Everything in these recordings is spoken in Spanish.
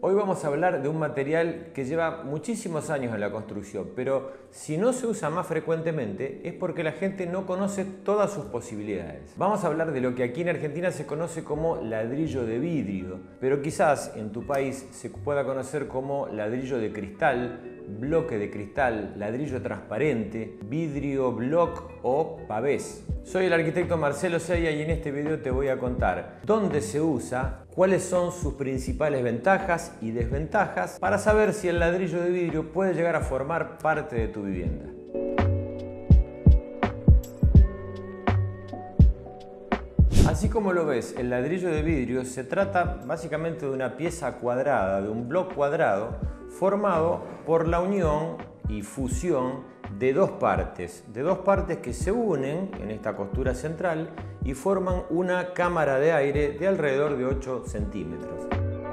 Hoy vamos a hablar de un material que lleva muchísimos años en la construcción, pero si no se usa más frecuentemente es porque la gente no conoce todas sus posibilidades. Vamos a hablar de lo que aquí en Argentina se conoce como ladrillo de vidrio, pero quizás en tu país se pueda conocer como ladrillo de cristal, bloque de cristal, ladrillo transparente, vidrio block o pavés. Soy el arquitecto Marcelo Seya y en este video te voy a contar dónde se usa, cuáles son sus principales ventajas y desventajas para saber si el ladrillo de vidrio puede llegar a formar parte de tu vivienda. Así como lo ves, el ladrillo de vidrio se trata básicamente de una pieza cuadrada, de un bloque cuadrado formado por la unión y fusión de dos partes que se unen en esta costura central y forman una cámara de aire de alrededor de 8 centímetros.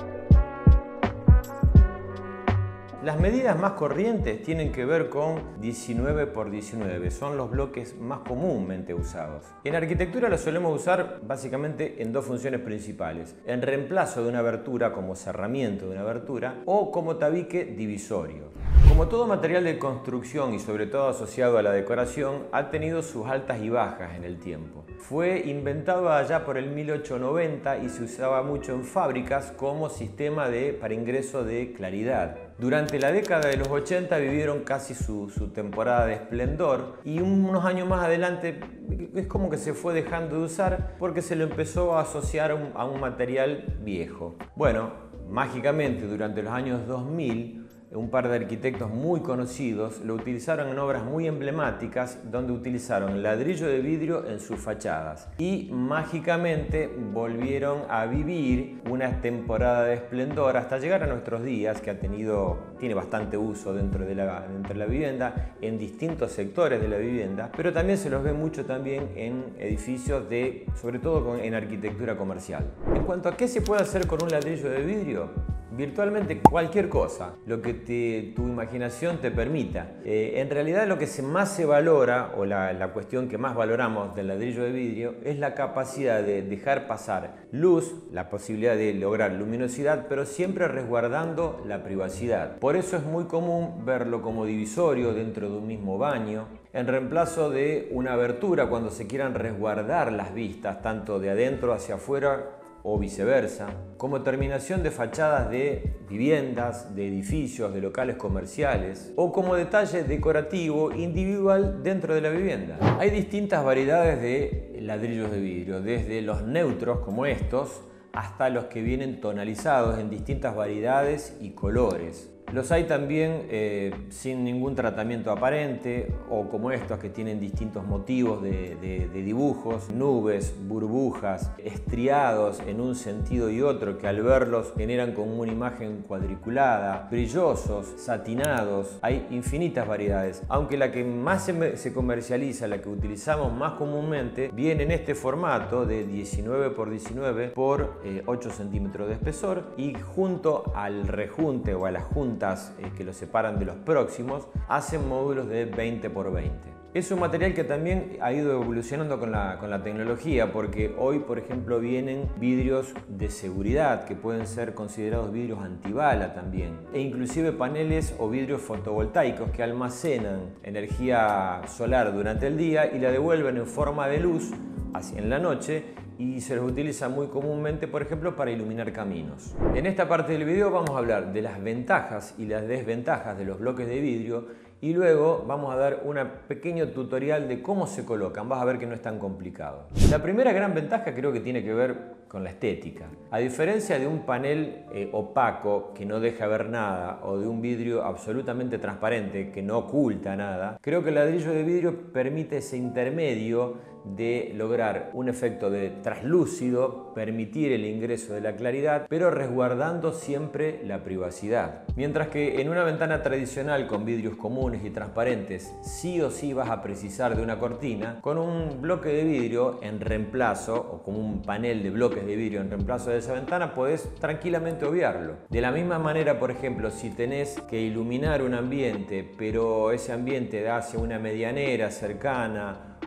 Las medidas más corrientes tienen que ver con 19 por 19, son los bloques más comúnmente usados. En arquitectura lo solemos usar básicamente en dos funciones principales: en reemplazo de una abertura como cerramiento de una abertura o como tabique divisorio. Como todo material de construcción y sobre todo asociado a la decoración, ha tenido sus altas y bajas en el tiempo. Fue inventado allá por el 1890 y se usaba mucho en fábricas como sistema para ingreso de claridad. Durante la década de los 80 vivieron casi su temporada de esplendor y unos años más adelante es como que se fue dejando de usar porque se lo empezó a asociar a un material viejo. Bueno, mágicamente durante los años 2000 un par de arquitectos muy conocidos lo utilizaron en obras muy emblemáticas donde utilizaron ladrillo de vidrio en sus fachadas y mágicamente volvieron a vivir una temporada de esplendor hasta llegar a nuestros días, que tiene bastante uso dentro de la vivienda, en distintos sectores de la vivienda, pero también se los ve mucho también en edificios sobre todo en arquitectura comercial. En cuanto a qué se puede hacer con un ladrillo de vidrio, virtualmente cualquier cosa, lo que tu imaginación te permita. En realidad lo que más se valora, o la cuestión que más valoramos del ladrillo de vidrio, es la capacidad de dejar pasar luz, la posibilidad de lograr luminosidad, pero siempre resguardando la privacidad. Por eso es muy común verlo como divisorio dentro de un mismo baño, en reemplazo de una abertura cuando se quieran resguardar las vistas, tanto de adentro hacia afuera o viceversa, como terminación de fachadas de viviendas, de edificios, de locales comerciales o como detalle decorativo individual dentro de la vivienda. Hay distintas variedades de ladrillos de vidrio, desde los neutros como estos hasta los que vienen tonalizados en distintas variedades y colores. Los hay también sin ningún tratamiento aparente o como estos que tienen distintos motivos de dibujos, nubes, burbujas, estriados en un sentido y otro que al verlos generan como una imagen cuadriculada, brillosos, satinados. Hay infinitas variedades, aunque la que más se comercializa, la que utilizamos más comúnmente, viene en este formato de 19 por 19 por 8 centímetros de espesor y junto al rejunte o a la junta que los separan de los próximos, hacen módulos de 20 por 20. Es un material que también ha ido evolucionando con la tecnología, porque hoy, por ejemplo, vienen vidrios de seguridad que pueden ser considerados vidrios antibala también, e inclusive paneles o vidrios fotovoltaicos que almacenan energía solar durante el día y la devuelven en forma de luz en la noche, y se los utiliza muy comúnmente, por ejemplo, para iluminar caminos. En esta parte del video vamos a hablar de las ventajas y las desventajas de los bloques de vidrio y luego vamos a dar un pequeño tutorial de cómo se colocan. Vas a ver que no es tan complicado. La primera gran ventaja creo que tiene que ver con la estética. A diferencia de un panel opaco que no deja ver nada o de un vidrio absolutamente transparente que no oculta nada, creo que el ladrillo de vidrio permite ese intermedio de lograr un efecto de traslúcido, permitir el ingreso de la claridad, pero resguardando siempre la privacidad. Mientras que en una ventana tradicional con vidrios comunes y transparentes, sí o sí vas a precisar de una cortina, con un bloque de vidrio en reemplazo o con un panel de bloques de vidrio en reemplazo de esa ventana, podés tranquilamente obviarlo. De la misma manera, por ejemplo, si tenés que iluminar un ambiente, pero ese ambiente da hacia una medianera cercana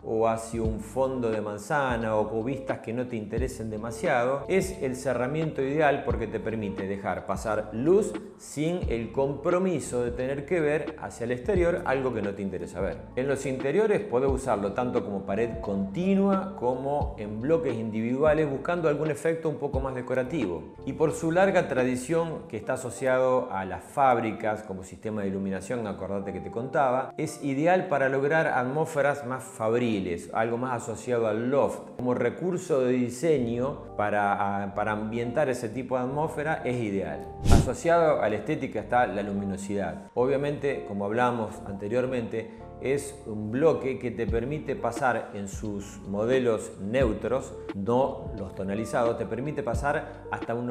o hacia un fondo de manzana o con vistas que no te interesen demasiado, es el cerramiento ideal porque te permite dejar pasar luz sin el compromiso de tener que ver hacia el exterior algo que no te interesa ver. En los interiores podés usarlo tanto como pared continua como en bloques individuales buscando algún efecto un poco más decorativo. Y por su larga tradición que está asociado a las fábricas como sistema de iluminación, acordate que te contaba, es ideal para lograr atmósferas más fabriles, algo más asociado al loft. Como recurso de diseño para ambientar ese tipo de atmósfera es ideal. Asociado a la estética está la luminosidad. Obviamente, como hablábamos anteriormente, es un bloque que te permite pasar en sus modelos neutros, no los tonalizados, te permite pasar hasta un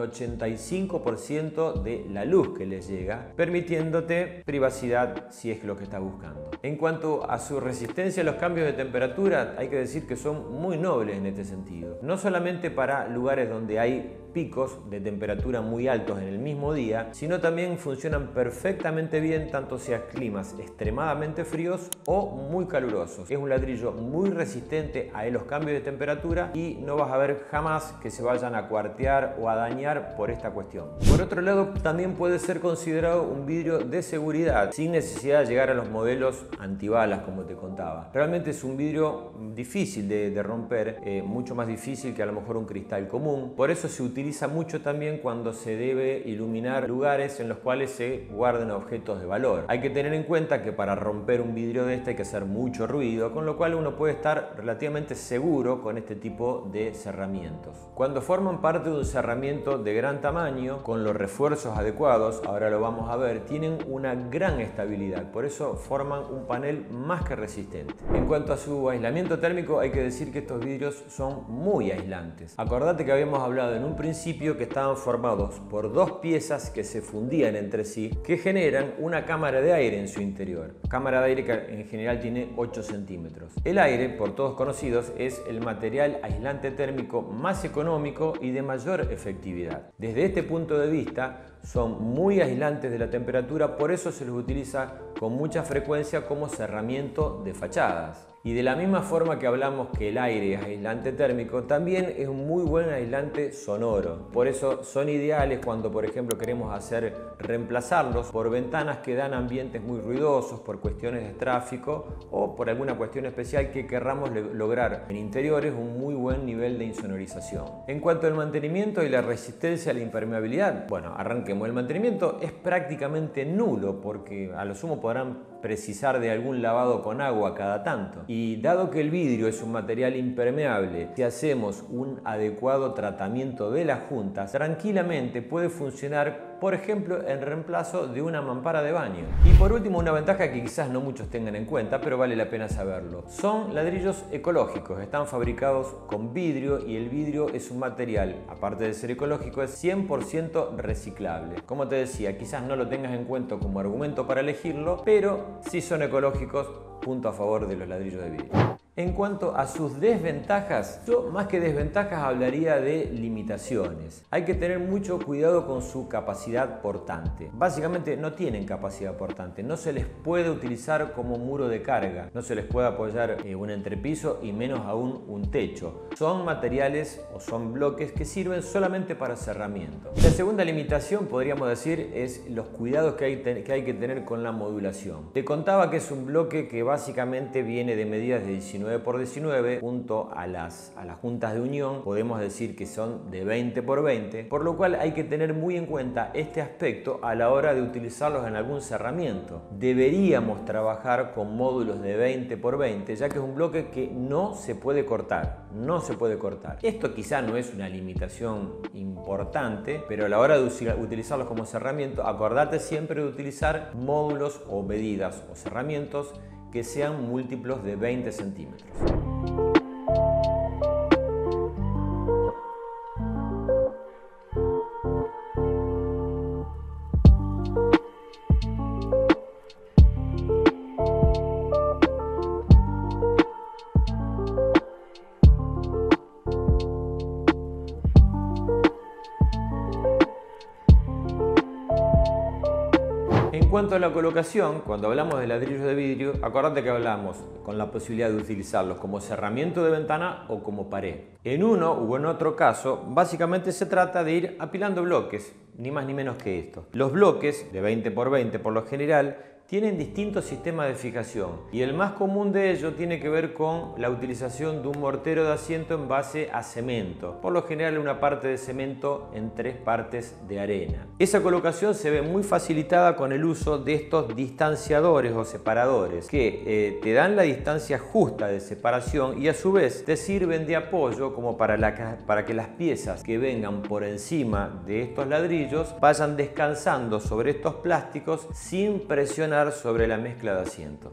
85% de la luz que les llega, permitiéndote privacidad si es lo que estás buscando. En cuanto a su resistencia a los cambios de temperatura, hay que decir que son muy nobles en este sentido. No solamente para lugares donde hay picos de temperatura muy altos en el mismo día, sino también funcionan perfectamente bien tanto sea climas extremadamente fríos o muy calurosos. Es un ladrillo muy resistente a los cambios de temperatura y no vas a ver jamás que se vayan a cuartear o a dañar por esta cuestión. Por otro lado, también puede ser considerado un vidrio de seguridad sin necesidad de llegar a los modelos antibalas como te contaba. Realmente es un vidrio difícil de romper, mucho más difícil que a lo mejor un cristal común. Por eso se utiliza mucho también cuando se debe iluminar lugares en los cuales se guardan objetos de valor. Hay que tener en cuenta que para romper un vidrio de este hay que hacer mucho ruido, con lo cual uno puede estar relativamente seguro con este tipo de cerramientos. Cuando forman parte de un cerramiento de gran tamaño, con los refuerzos adecuados, ahora lo vamos a ver, tienen una gran estabilidad, por eso forman un panel más que resistente. En cuanto a su aislamiento térmico, hay que decir que estos vidrios son muy aislantes. Acordate que habíamos hablado en un principio que estaban formados por dos piezas que se fundían entre sí, que generan una cámara de aire en su interior. Cámara de aire que en general tiene 8 centímetros. El aire, por todos conocidos, es el material aislante térmico más económico y de mayor efectividad. Desde este punto de vista, son muy aislantes de la temperatura, por eso se los utiliza con mucha frecuencia como cerramiento de fachadas. Y de la misma forma que hablamos que el aire es aislante térmico, también es un muy buen aislante sonoro. Por eso son ideales cuando, por ejemplo, queremos reemplazarlos por ventanas que dan ambientes muy ruidosos, por cuestiones de tráfico o por alguna cuestión especial que querramos lograr en interiores un muy buen nivel de insonorización. En cuanto al mantenimiento y la resistencia a la impermeabilidad, bueno, arranquemos. El mantenimiento es prácticamente nulo porque a lo sumo podrán precisar de algún lavado con agua cada tanto. Y dado que el vidrio es un material impermeable, si hacemos un adecuado tratamiento de las juntas, tranquilamente puede funcionar, por ejemplo, en reemplazo de una mampara de baño. Y por último, una ventaja que quizás no muchos tengan en cuenta, pero vale la pena saberlo. Son ladrillos ecológicos, están fabricados con vidrio y el vidrio es un material, aparte de ser ecológico, es 100% reciclable. Como te decía, quizás no lo tengas en cuenta como argumento para elegirlo, pero si son ecológicos, punto a favor de los ladrillos de vidrio. En cuanto a sus desventajas, yo más que desventajas hablaría de limitaciones. Hay que tener mucho cuidado con su capacidad portante. Básicamente no tienen capacidad portante, no se les puede utilizar como muro de carga, no se les puede apoyar un entrepiso y menos aún un techo. Son materiales o son bloques que sirven solamente para cerramiento. La segunda limitación, podríamos decir, es los cuidados que hay que tener con la modulación. Te contaba que es un bloque que básicamente viene de medidas de 19 por 19, junto a las juntas de unión podemos decir que son de 20 por 20, por lo cual hay que tener muy en cuenta este aspecto a la hora de utilizarlos en algún cerramiento. Deberíamos trabajar con módulos de 20 por 20, ya que es un bloque que no se puede cortar, no se puede cortar. Esto quizá no es una limitación importante, pero a la hora de utilizarlos como cerramiento, acordate siempre de utilizar módulos o medidas o cerramientos que sean múltiplos de 20 centímetros. En cuanto a la colocación, cuando hablamos de ladrillos de vidrio, acordate que hablamos con la posibilidad de utilizarlos como cerramiento de ventana o como pared. En uno u en otro caso, básicamente se trata de ir apilando bloques, ni más ni menos que esto. Los bloques de 20 por 20 por lo general tienen distintos sistemas de fijación y el más común de ellos tiene que ver con la utilización de un mortero de asiento en base a cemento, por lo general una parte de cemento en 3 partes de arena. Esa colocación se ve muy facilitada con el uso de estos distanciadores o separadores que te dan la distancia justa de separación y a su vez te sirven de apoyo como para que las piezas que vengan por encima de estos ladrillos vayan descansando sobre estos plásticos sin presionar sobre la mezcla de asiento.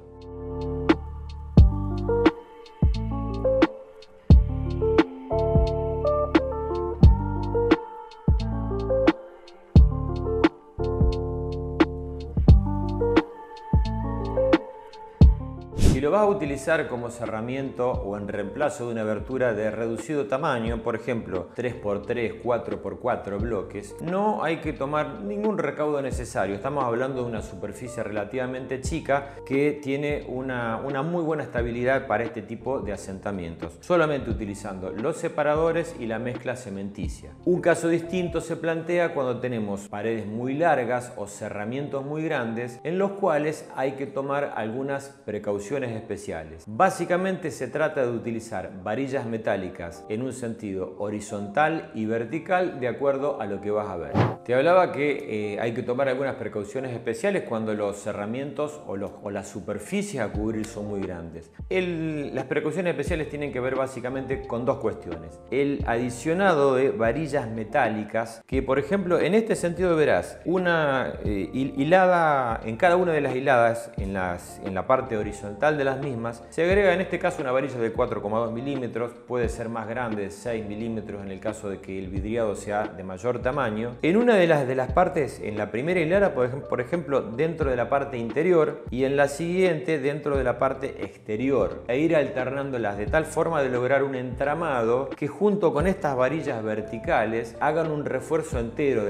Si lo vas a utilizar como cerramiento o en reemplazo de una abertura de reducido tamaño, por ejemplo 3x3, 4x4 bloques, no hay que tomar ningún recaudo necesario. Estamos hablando de una superficie relativamente chica que tiene una muy buena estabilidad para este tipo de asentamientos, solamente utilizando los separadores y la mezcla cementicia. Un caso distinto se plantea cuando tenemos paredes muy largas o cerramientos muy grandes en los cuales hay que tomar algunas precauciones especiales. Básicamente se trata de utilizar varillas metálicas en un sentido horizontal y vertical de acuerdo a lo que vas a ver. Te hablaba que hay que tomar algunas precauciones especiales cuando los cerramientos o las superficies a cubrir son muy grandes. Las precauciones especiales tienen que ver básicamente con dos cuestiones. El adicionado de varillas metálicas que, por ejemplo, en este sentido verás una hilada, en cada una de las hiladas en la parte horizontal de las mismas se agrega en este caso una varilla de 4,2 milímetros, puede ser más grande, 6 milímetros en el caso de que el vidriado sea de mayor tamaño. En una de las partes, en la primera hilera, por ejemplo, dentro de la parte interior y en la siguiente dentro de la parte exterior, e ir alternándolas de tal forma de lograr un entramado que junto con estas varillas verticales hagan un refuerzo entero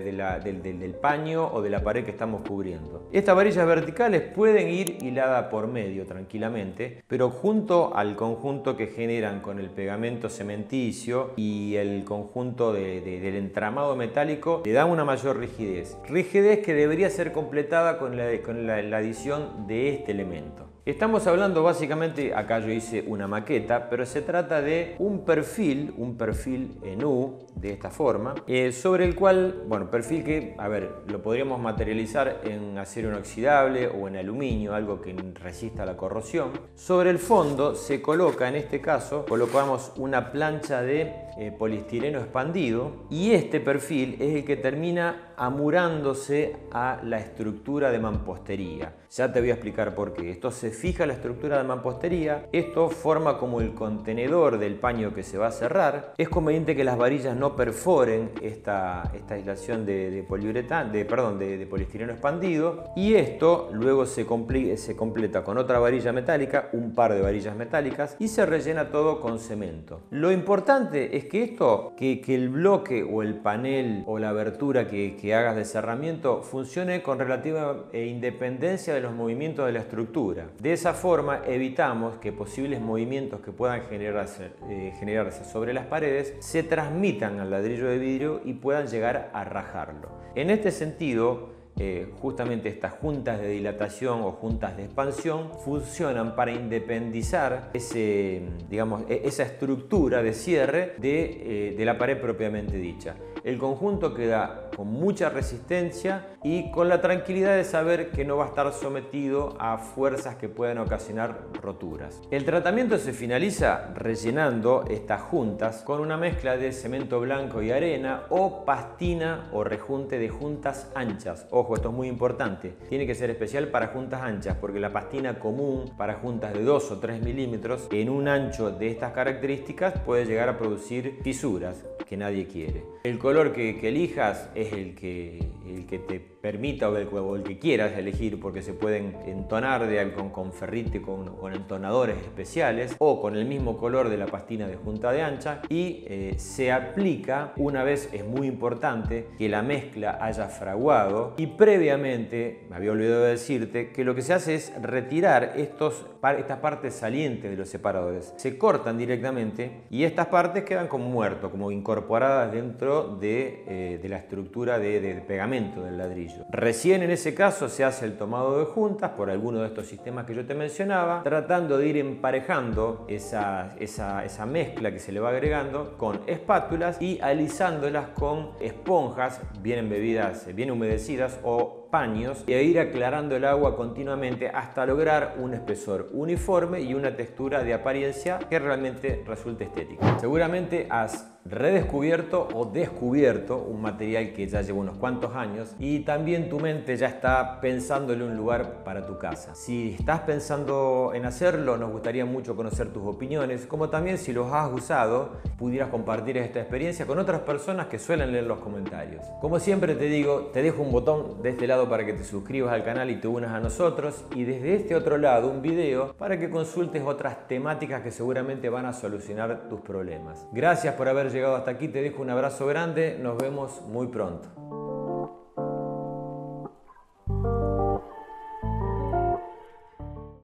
del paño o de la pared que estamos cubriendo. Estas varillas verticales pueden ir hiladas por medio tranquilamente, pero junto al conjunto que generan con el pegamento cementicio y el conjunto del entramado metálico le dan una mayor rigidez que debería ser completada con la adición de este elemento. Estamos hablando básicamente, acá yo hice una maqueta, pero se trata de un perfil en U, de esta forma, sobre el cual, bueno, perfil que, a ver, lo podríamos materializar en acero inoxidable o en aluminio, algo que resista la corrosión. Sobre el fondo se coloca, en este caso, colocamos una plancha de poliestireno expandido y este perfil es el que termina amurándose a la estructura de mampostería. Ya te voy a explicar por qué. Esto se fija a la estructura de mampostería, esto forma como el contenedor del paño que se va a cerrar. Es conveniente que las varillas no perforen esta aislación de poliestireno expandido y esto luego se completa con otra varilla metálica, un par de varillas metálicas y se rellena todo con cemento. Lo importante es que el bloque o el panel o la abertura que hagas de cerramiento funcione con relativa independencia de los movimientos de la estructura. De esa forma evitamos que posibles movimientos que puedan generarse sobre las paredes se transmitan al ladrillo de vidrio y puedan llegar a rajarlo. En este sentido, justamente estas juntas de dilatación o juntas de expansión funcionan para independizar esa estructura de cierre de la pared propiamente dicha. El conjunto queda con mucha resistencia y con la tranquilidad de saber que no va a estar sometido a fuerzas que puedan ocasionar roturas. El tratamiento se finaliza rellenando estas juntas con una mezcla de cemento blanco y arena o pastina o rejunte de juntas anchas. Ojo, esto es muy importante. Tiene que ser especial para juntas anchas porque la pastina común para juntas de 2 o 3 milímetros en un ancho de estas características puede llegar a producir fisuras. que nadie quiere. El color que elijas es el que te permita o el que quieras elegir, porque se pueden entonar con ferrite, con entonadores especiales o con el mismo color de la pastina de junta de ancha, y se aplica una vez. Es muy importante que la mezcla haya fraguado, y previamente, me había olvidado de decirte, que lo que se hace es retirar estas partes salientes de los separadores. Se cortan directamente y estas partes quedan como muertos, como incorporadas dentro de la estructura de pegamento del ladrillo. Recién en ese caso se hace el tomado de juntas por alguno de estos sistemas que yo te mencionaba, tratando de ir emparejando esa mezcla que se le va agregando con espátulas y alisándolas con esponjas bien embebidas, bien humedecidas o paños, y a ir aclarando el agua continuamente hasta lograr un espesor uniforme y una textura de apariencia que realmente resulte estética. Seguramente has redescubierto o descubierto un material que ya lleva unos cuantos años y también tu mente ya está pensándole un lugar para tu casa. Si estás pensando en hacerlo, nos gustaría mucho conocer tus opiniones, como también, si los has usado, pudieras compartir esta experiencia con otras personas que suelen leer los comentarios. Como siempre te digo, te dejo un botón de este lado para que te suscribas al canal y te unas a nosotros, y desde este otro lado un video para que consultes otras temáticas que seguramente van a solucionar tus problemas. Gracias por haber llegado hasta aquí, te dejo un abrazo grande, nos vemos muy pronto.